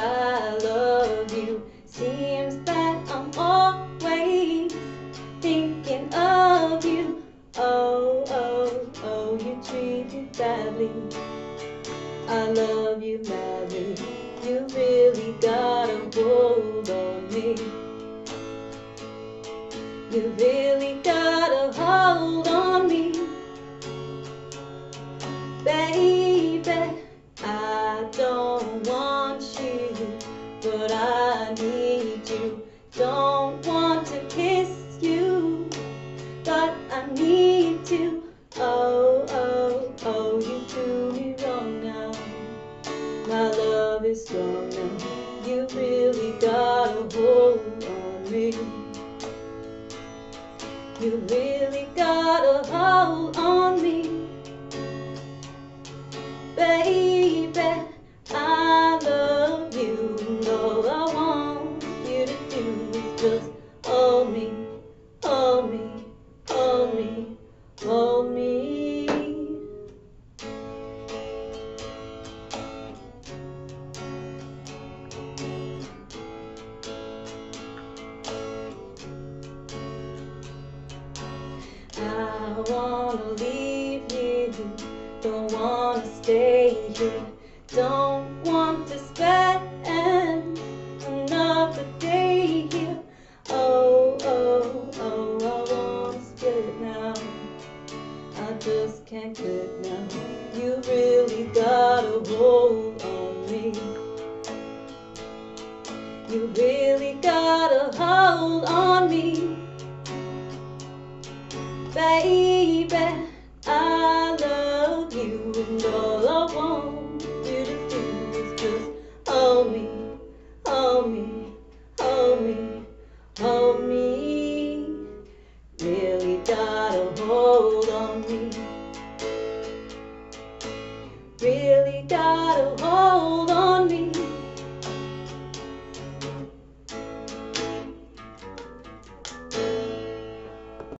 I love you. Seems that I'm always thinking of you. Oh, oh, oh, you treat me badly. I love you madly. You really got a hold on me. You really got a hold on me. Baby, I don't want you, but I need you. Don't want to kiss you, but I need to. Oh, oh, oh, you do me wrong now. My love is strong now. You really got a hold on me. You really got a hold on me. Baby, I love you, and all I want you to do is just hold me, hold me, hold me, hold me. I wanna leave you, don't wanna stay here, don't want to spend another day here. Oh, oh, oh, I wanna split now. I just can't quit now. You really got a hold on me. You really got a hold on me. Baby, I love you, and all I want you to do is just hold me, hold me, hold me, hold me. Really got a hold on me. Really got a hold